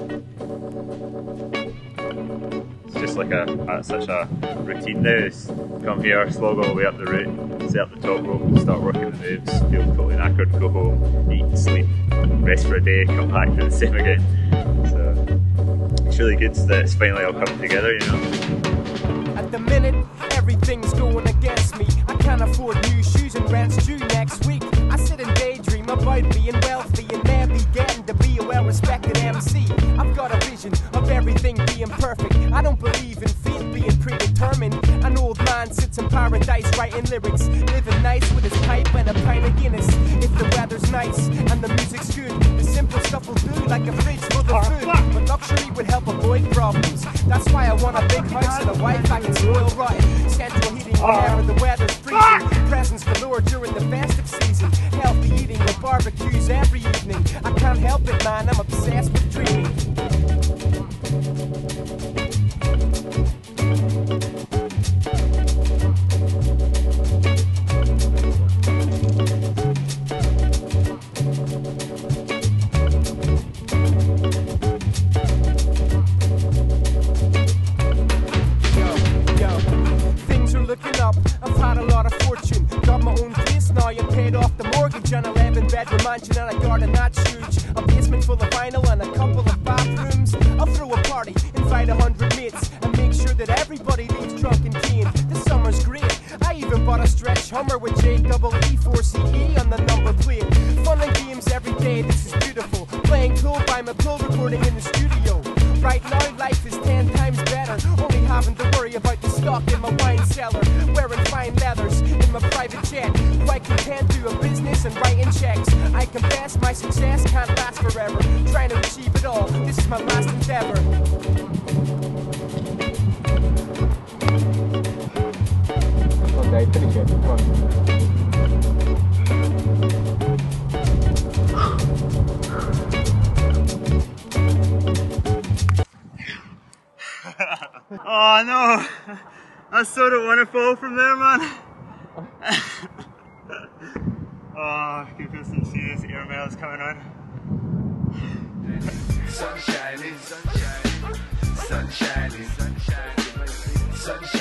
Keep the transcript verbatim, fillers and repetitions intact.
It's just like a, a such a routine now. It's come here, slog all the way up the route, set up the top rope, start working the moves, feel totally knackered, go home, eat, sleep, rest for a day, come back, do the same again. So it's really good that it's finally all come together, you know. At the minute, everything's going against me. I can't afford new shoes and rent's due next week. I sit and daydream about being wealthy and maybe getting to be a well-respected M C. I've got a vision of everything being perfect. I don't believe in fate being predetermined. An old man sits in paradise writing lyrics, living nice with his pipe and a pint of Guinness. If the weather's nice and the music's good, the simple stuff will do, like a fridge full of food. But luxury would help avoid problems. That's why I want a big house and a wife I can spoil right. Central heating whenever the weather's freezing. Presents galore during the festive season. Healthy eating with barbecues every evening. I can't help it, man, I'm obsessed with dreaming. On a eleven bedroom mansion and a garden that's huge. A basement full of vinyl and a couple of bathrooms. I'll throw a party, invite a hundred mates, and make sure that everybody leaves drunk and keen. The summer's great. I even bought a stretch Hummer with J E E four C E on the number plate. Fun and games every day, this is beautiful. Playing cool by my pill, recording in the studio. Right now life is ten times better. Only having to worry about the stock in my wine cellar. Wearing fine leathers in my private jet. Quite content to a business and writing checks. I confess my success can't last forever. Trying to achieve it all, this is my last endeavor. Okay, finish it. Come on. Oh no! I so don't want to fall from there, man. Oh, I can feel some serious air miles coming on. Sun shining, sun shining, sun shining, sun shining, sun shining.